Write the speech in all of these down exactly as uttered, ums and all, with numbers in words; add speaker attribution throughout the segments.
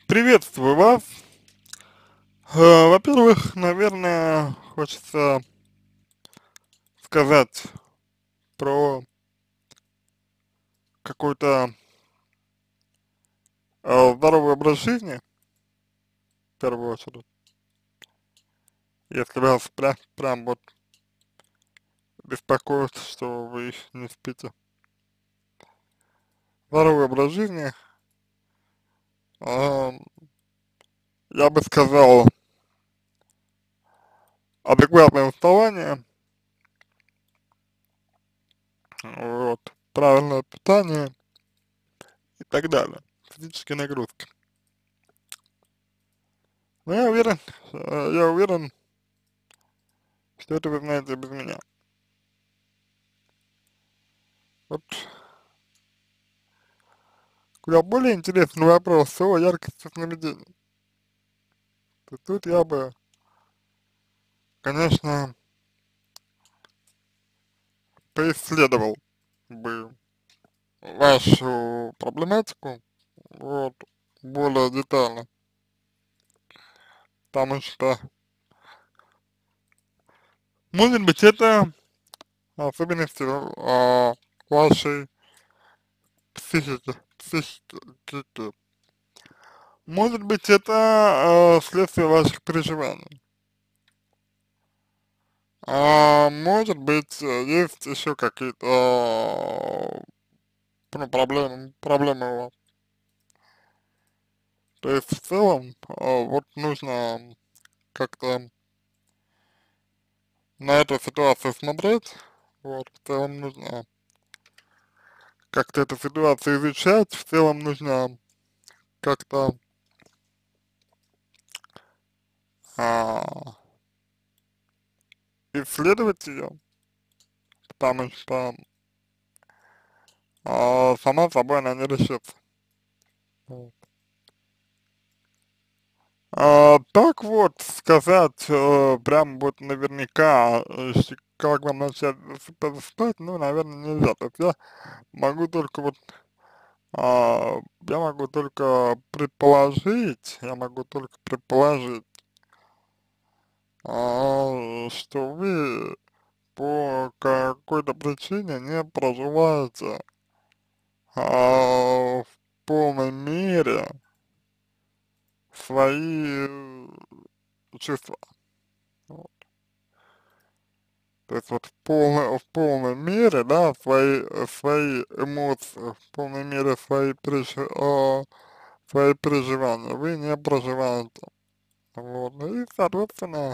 Speaker 1: Приветствую вас. Э, Во-первых, наверное, хочется сказать про какой-то э, здоровый образ жизни, в первую очередь. Если вас прям, прям вот беспокоит, что вы не спите. Здоровый образ жизни, э, я бы сказал, адекватное вставание, вот, правильное питание и так далее. Физические нагрузки. Но я уверен, э, я уверен, что это вы знаете без меня. Вот куда более интересный вопрос о яркости сновидений. То тут я бы, конечно, поисследовал бы вашу проблематику, вот, более детально, потому что, может быть, это особенности а, вашей психики, психики. Может быть, это а, следствие ваших переживаний. А может быть, э, есть еще какие-то а, ну, проблемы, проблемы у вас. То есть в целом, а, вот нужно как-то на эту ситуацию смотреть, вот, в целом нужно как-то эту ситуацию изучать, в целом нужно как-то а, исследовать ее, потому что а, сама собой она не решится. Вот. А, так вот, сказать, э, прям вот наверняка, э, щ- как вам начать засыпать, засыпать, ну, наверное, нельзя. То есть я могу только вот А, я могу только предположить, я могу только предположить, а, что вы по какой-то причине не проживаете а, в полной мере свои э, чувства. Вот. То есть вот в полной, в полной мере, да, свои, э, свои эмоции, в полной мере свои, переж, а, свои переживания вы не проживаете. Вот, ну и, соответственно,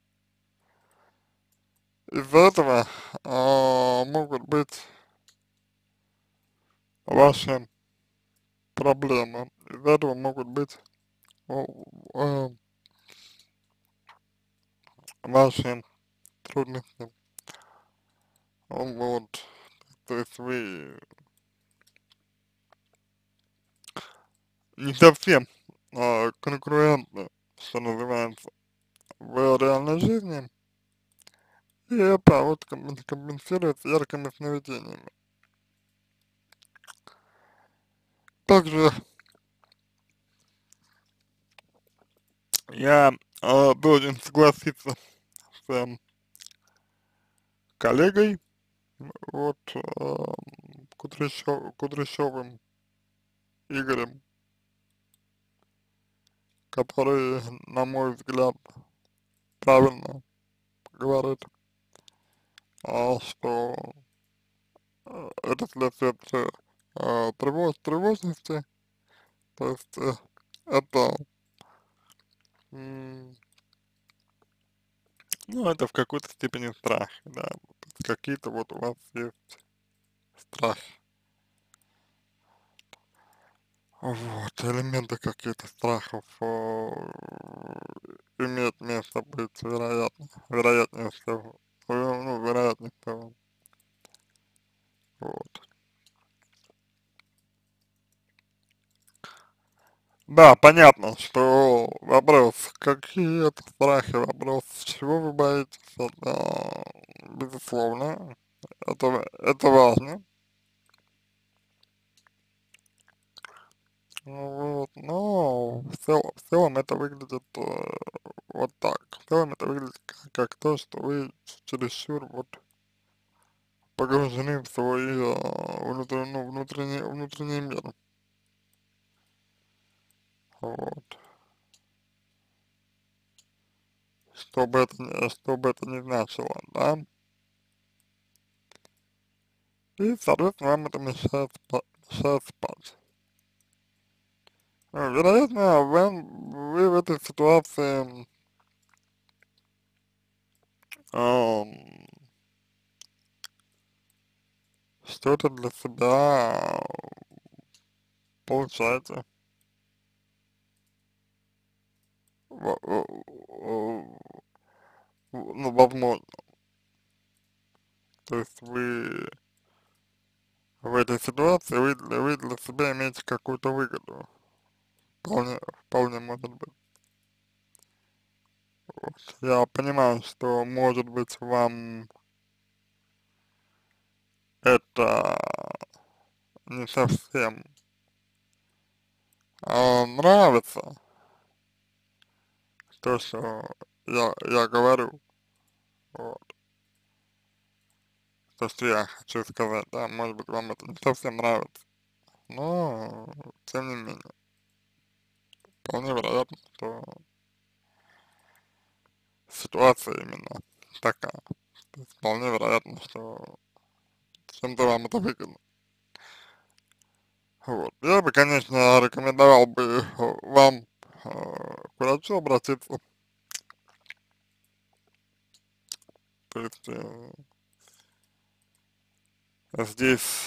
Speaker 1: из-за этого а, могут быть ваши проблемы, из-за этого могут быть о, э, ваши трудности. Вот, то есть вы не совсем а, конкурентны, что называется, в реальной жизни, и это вот ком- компенсируется яркими сновидениями. Также я а, должен согласиться с эм, коллегой, вот, а, Кудрящев, Кудрящевым Игорем, который, на мой взгляд, правильно говорит, а, что э, это следствие тре- э, тревож, тревожности, то есть э, это, м, ну, это в какой-то степени страх, да, какие-то вот у вас есть страхи, вот, элементы какие-то страхов э, имеют место быть, вероятно, вероятнее всего, э, ну, вероятнее всего, вот. Да, понятно, что вопрос, какие это страхи, вопрос, чего вы боитесь, это, безусловно, это, это важно, вот, но в цел, в целом это выглядит э, вот так. В целом это выглядит как, как то, что вы чересчур вот погружены в свой э, внутренний, ну, внутренний, внутренний мир. Вот. Что бы это, ни- что бы это ни значило, да. И, соответственно, вам это мешает, спа- мешает спать. Э, Вероятно, вам, вы в этой ситуации ам, что-то для себя получаете. Во- э, э, Ну, возможно. То есть вы в этой ситуации, вы для, вы для себя имеете какую-то выгоду. Вполне, вполне может быть. Вот. Я понимаю, что, может быть, вам это не совсем а, нравится, то, что я, я говорю, вот, то, что я хочу сказать, да, может быть, вам это не совсем нравится, но, тем не менее, вполне вероятно, что ситуация именно такая. То есть вполне вероятно, что чем-то вам это выгодно. Вот. Я бы, конечно, рекомендовал бы э, вам э, к врачу обратиться. То есть э, здесь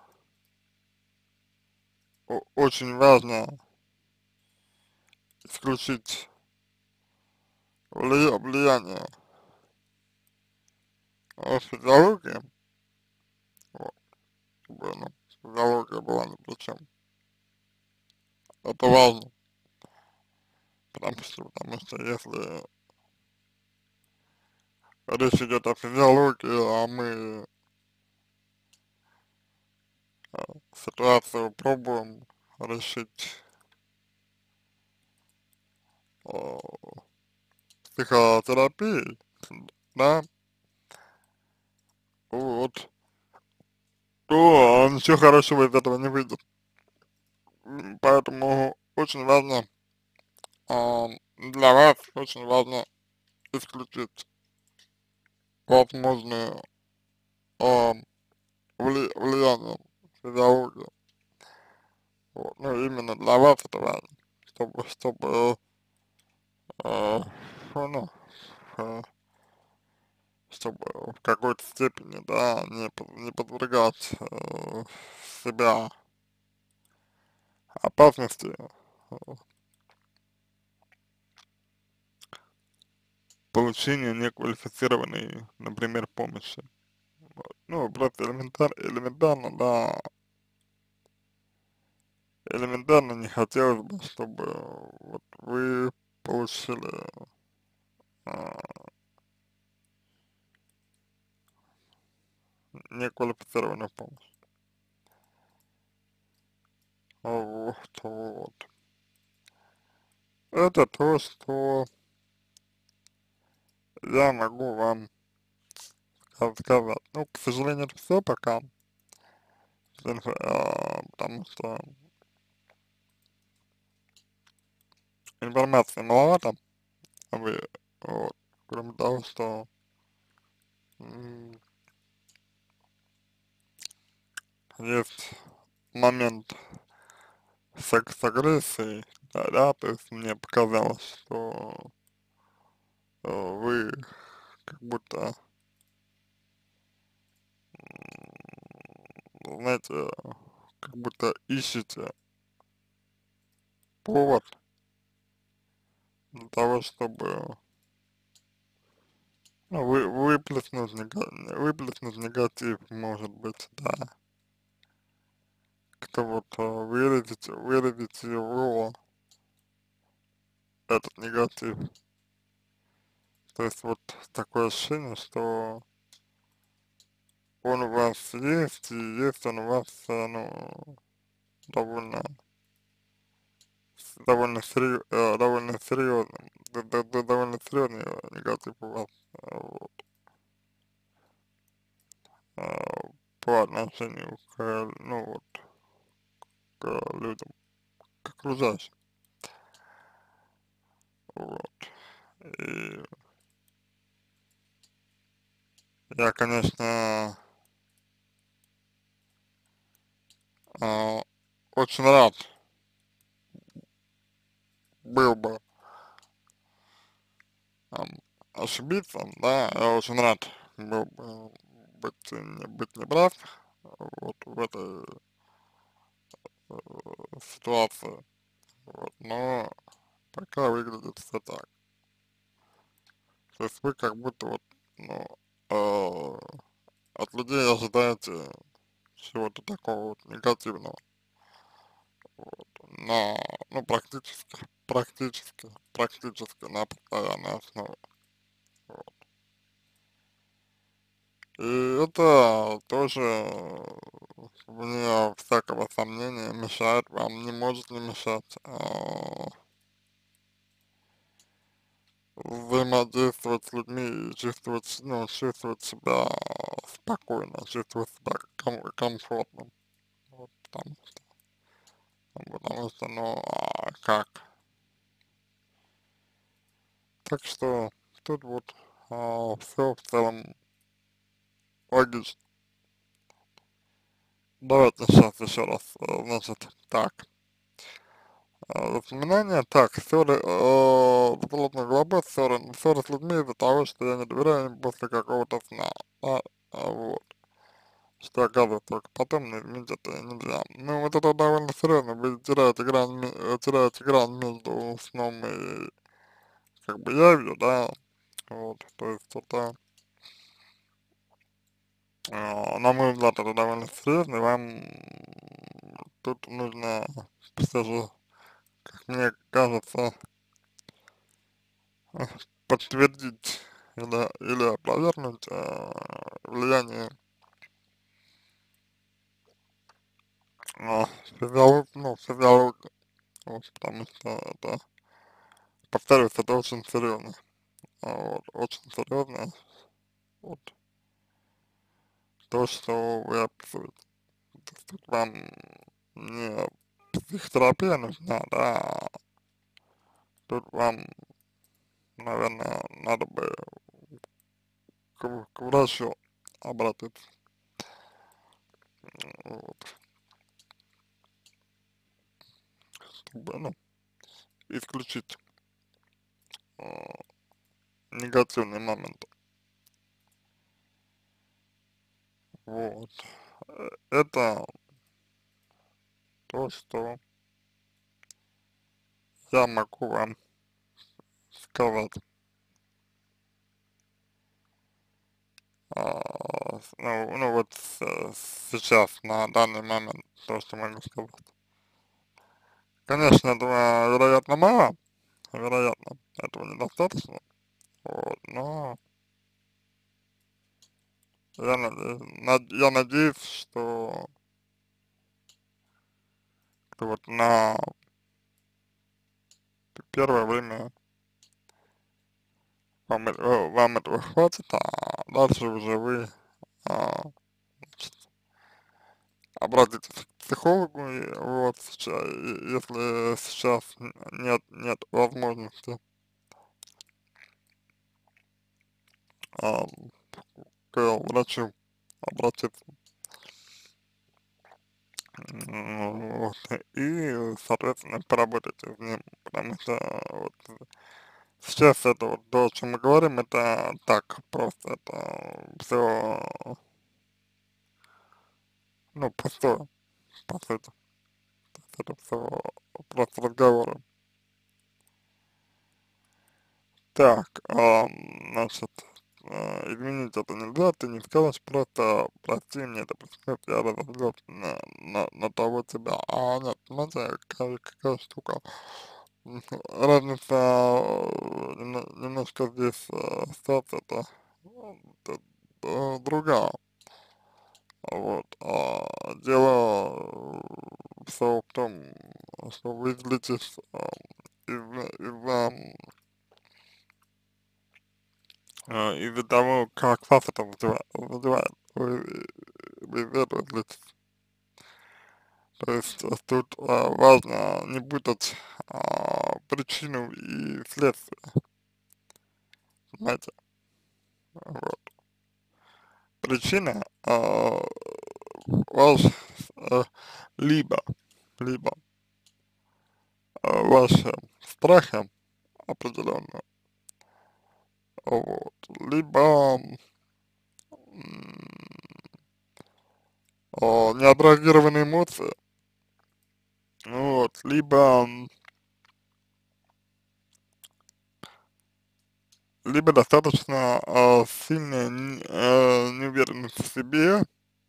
Speaker 1: о- очень важно исключить вли- влияние э, физиологии, вот, чтобы, ну, физиология была ни при чем. Это важно, потому что, потому что если речь идет о физиологии, а мы э, ситуацию пробуем решить э, психотерапией, да, вот, то ничего хорошего из этого не выйдет. М, Поэтому очень важно, а, для вас очень важно исключить возможные а, вли- влияния физиологии. Вот. Ну, именно для вас это важно, чтобы, чтобы э, ну, э, чтобы в какой-то степени, да, не, под- не подвергать э, себя опасности э, получения неквалифицированной, например, помощи. Вот. Ну, просто элементар, элементарно, да, элементарно не хотелось бы, чтобы вот вы получили а, неквалифицированную помощь. Вот, вот. Это то, что я могу вам сказать. Ну, к сожалению, это все пока, инфо- а, потому что информации маловато, а вы, вот, кроме того, что м, есть момент секс агрессии, да, да, то есть мне показалось, что э, вы как будто, м, знаете, как будто ищете повод для того, чтобы ну, вы, выплеснуть, нега- выплеснуть негатив, может быть, да, как-то вот э, выразить, выразить его, этот негатив. То есть вот такое ощущение, что он у вас есть, и есть он у вас, э, ну, довольно довольно серьё э, довольно серьезным, д д д довольно серьезный э, негатив у вас, э, вот, э, по отношению к, ну вот, к людям, к окружающим, вот. И я, конечно, э, очень рад был бы, ам, ошибиться, да, я очень рад был бы быть, не быть неправ, вот, в этой, э, ситуации, вот, но пока выглядит всё так. То есть вы как будто вот, ну, э, от людей ожидаете чего-то такого вот негативного, вот, на, ну, практически, практически, практически на постоянной основе, вот. И это тоже, э, вне всякого сомнения, мешает вам, не может не мешать, а, взаимодействовать с людьми и чувствовать, с ну, чувствовать себя спокойно, чувствовать себя ком комфортно. Вот, потому что, ну, потому что, ну, а как? Так что тут вот, а, всё в целом логично. Давайте щас еще раз, э, значит, так. Э, воспоминания, так, ссоры, э, плотной главы, ссоры, ссоры с людьми из-за того, что я не доверяю им после какого-то сна, да, а, вот. Что оказывается только потом, но изменить это нельзя. Ну, вот это довольно серьезно, вы теряете грань, ме- э, теряете грань между сном и как бы явью, да, вот, то есть это, э, на мой взгляд, это довольно серьезно, и вам тут нужно все же, как мне кажется, э, подтвердить или, или опровергнуть э, влияние э, физиолог, ну, физиологии, вот, потому что это, повторюсь, это очень серьезно, а, вот, очень серьезно, вот, то, что вы описываете. То есть тут вам не психотерапия нужна, да, а тут вам, наверное, надо бы к, к врачу обратиться, вот, чтобы, ну, исключить э, негативный момент. Вот. Э, Это то, что я могу вам сказать. А, с- ну, ну вот с- сейчас, на данный момент, то, что могу сказать. Конечно, этого, вероятно, мало, вероятно, этого недостаточно, вот, но я надеюсь, над- я надеюсь, что, что вот на первое время вам, э- вам этого хватит, а дальше уже вы а, обратитесь к психологу, и вот, сейчас, если сейчас н- нет, нет возможности а, к врачу обратиться. М, Вот, и, соответственно, поработайте с ним, потому что вот сейчас это вот то, о чем мы говорим, это так, просто это все, ну, пустое, по сути, это все просто разговоры. Так, ам, значит, э, изменить это нельзя, ты не скажешь, просто прости, мне это происходит, я разозлился на, на, на того тебя. А нет, знаете, какая, какая штука, М, разница э, немно- немножко здесь э, ситуация-то э, э, другая, вот, а дело все в том, что вы злитесь а, из-за из-за а, из-за того, как вас это вызывает, вызывает. Вы, вы из-за этого злитесь. То есть э, тут а, важно не путать а, причину и следствие, понимаете? Вот. Причина а, ваш э, либо, либо а, ваши страхи определенно, вот, либо м, а, неотреагированные эмоции, вот, либо, м, либо достаточно а, сильная н- э, неуверенность в себе,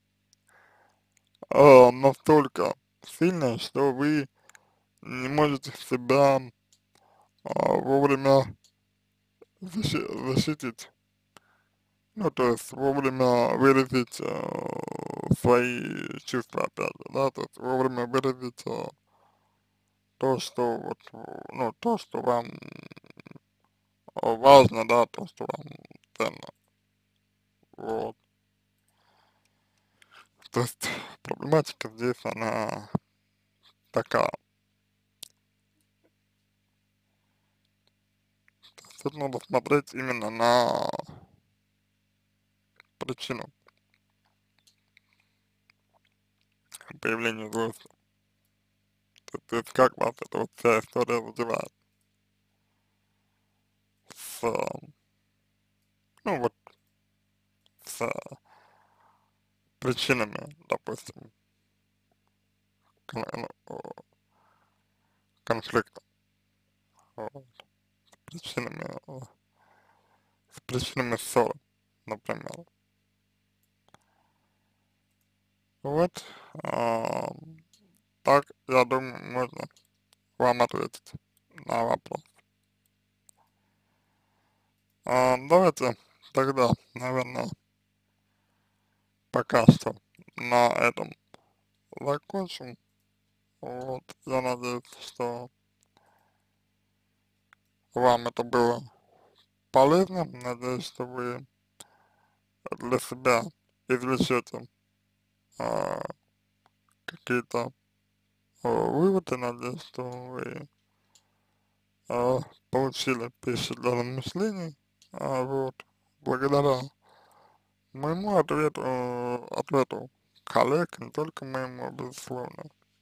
Speaker 1: а, настолько сильная, что вы не можете себя а, вовремя защи- защитить. Ну, то есть вовремя выразить э, свои чувства, опять же, да, то есть вовремя выразить э, то, что вот, э, ну, то, что вам э, важно, да, то, что вам ценно, вот. То есть проблематика здесь, она такая. То есть тут надо смотреть именно на причину появления злости. То, то есть как вас эта вот вся история задевает с, э, ну, вот, с э, причинами, допустим, кон- ну, э, конфликта, вот, причинами, э, с причинами ссоры, например. Вот, а, так, я думаю, можно вам ответить на вопрос. А, давайте тогда, наверное, пока что на этом закончим. Вот, я надеюсь, что вам это было полезно. Надеюсь, что вы для себя извлечете а, какие-то а, выводы. Надеюсь, что вы а, получили пищу для размышлений. А, вот, благодаря моему ответу, ответу коллег, не только моему, безусловно.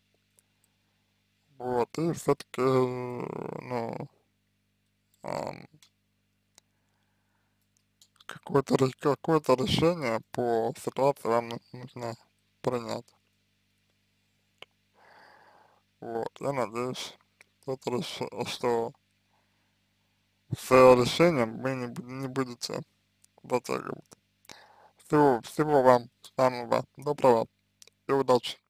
Speaker 1: Вот, и все-таки, ну, ам, какое-то ре- какое-то решение по ситуации вам nu- нужно принять. Вот, я надеюсь, что, это реш- что с решением вы не, бу- не будете затягивать. Всего, всего вам самого доброго и удачи.